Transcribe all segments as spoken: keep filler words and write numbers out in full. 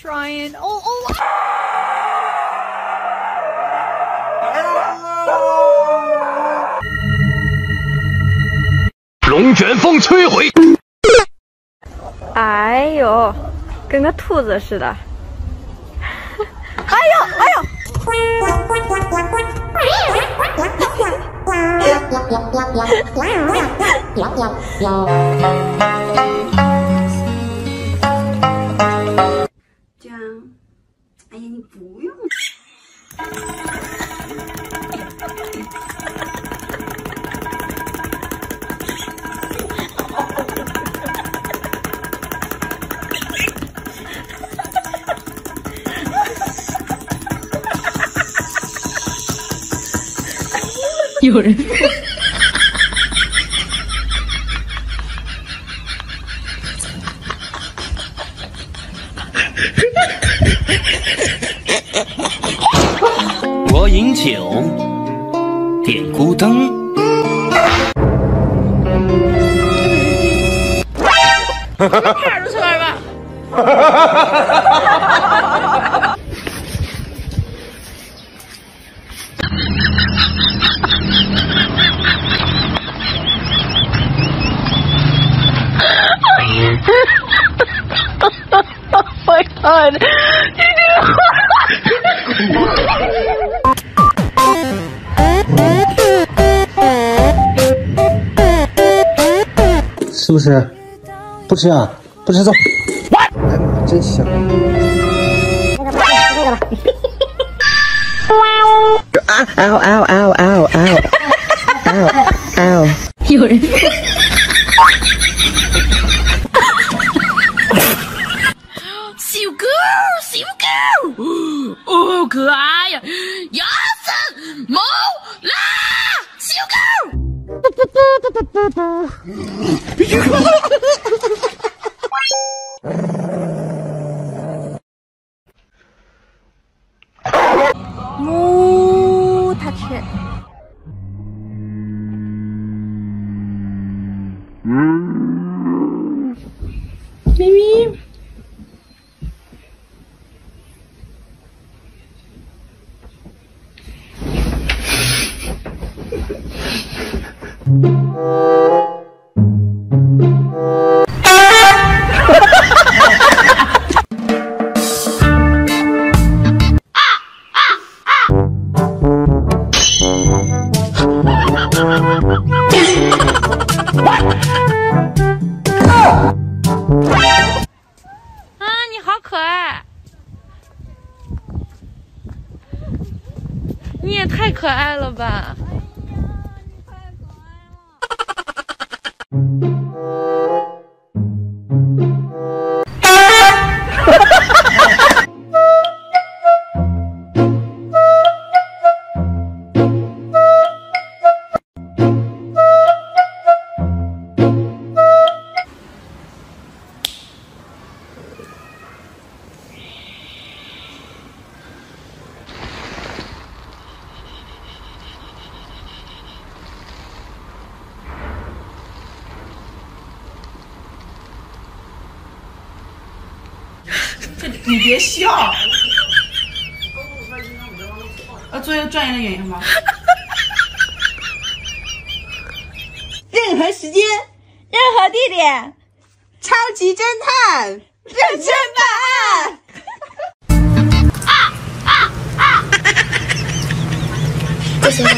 trying. Oh, oh. 龙卷风摧毁。 哎呦，跟个兔子似的。哎呦，哎呦。 这样，哎呀，你不用。 有人。 我饮酒，点孤灯。 看出来吧。Oh my god! You did it! 是不是？不吃啊？不吃走。哎妈，真香！那个吧，那个吧。啊！嗷嗷嗷嗷嗷嗷嗷！ 有人。小狗，小狗，哦，好可爱呀！亚森，猫啦，小狗。不不不不不不。母，它吃。嗯，咪咪。 啊，你好可爱！你也太可爱了吧！ 你别笑，呃，做一个专业的演员吧。 任何时间，任何地点，超级侦探，认真办案。啊啊啊！这些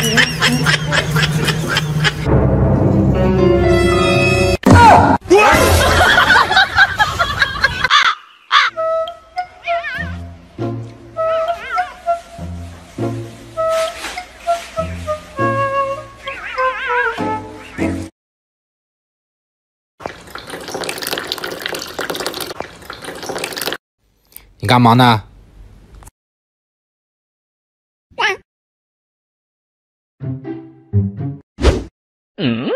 你干嘛呢？嗯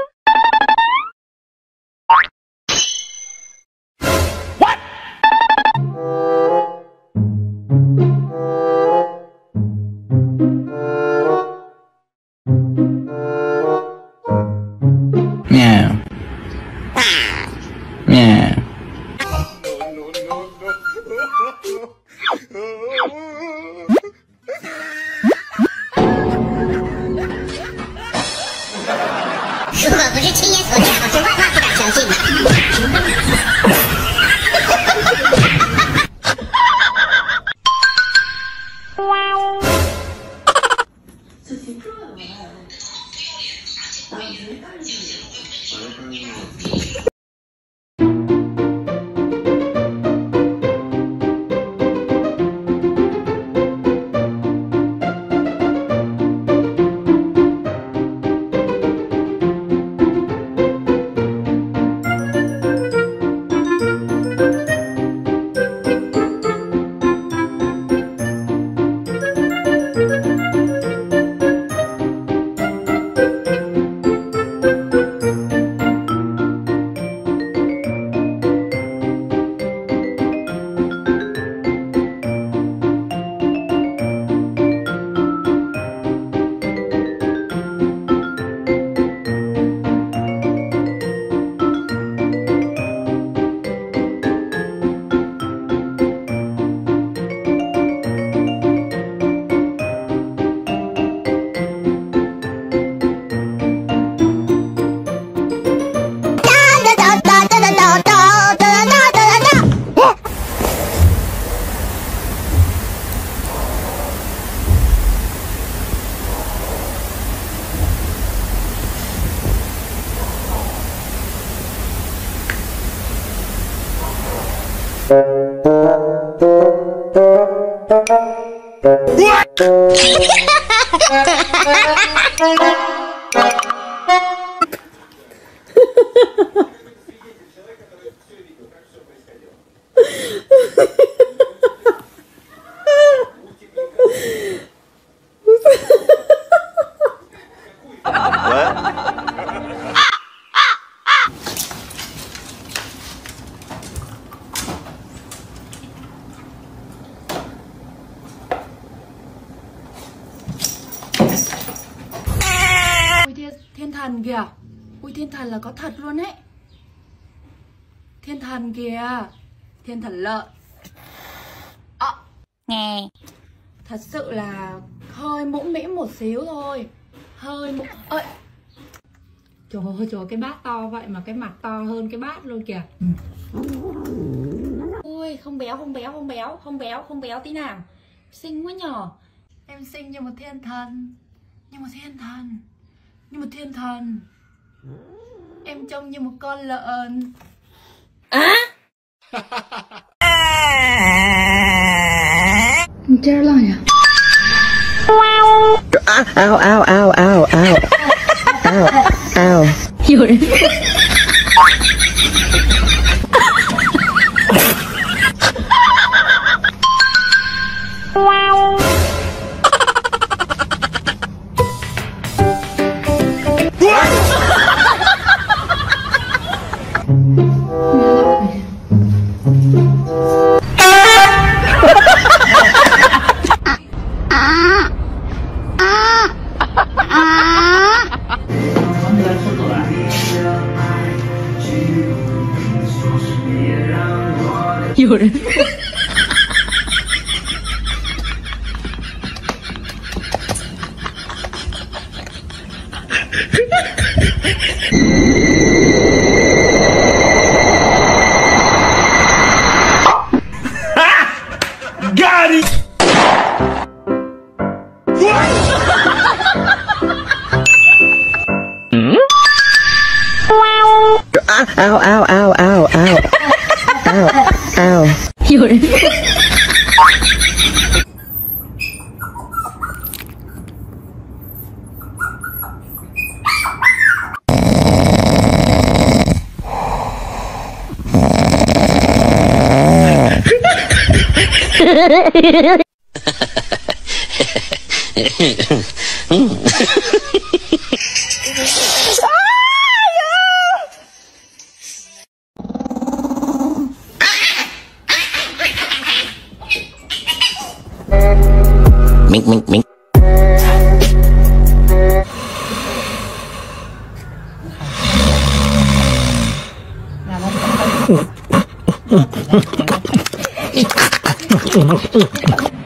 ？What？ 喵喵。 Ui thiên, thiên thần kìa. Ui thiên thần là có thật luôn ấy. Thiên thần kìa. Thiên thần lợn. À, nghe. Thật sự là hơi mũm mĩm một xíu thôi. Hơi mũm. Ơi. Trời ơi trời, cái bát to vậy mà cái mặt to hơn cái bát luôn kìa. Ui không béo không béo không béo không béo không béo tí nào. Xinh quá nhờ. Em xinh như một thiên thần. Như một thiên thần. Như một thiên thần. Em trông như một con lợn. Á Chết rồi à? Ao ao ao ao ao ao ao. Hiểu đấy. Hiểu đấy. Got it! Ao ao ao ao ao ao ao. Hiểu đấy. Mink mink mink. Là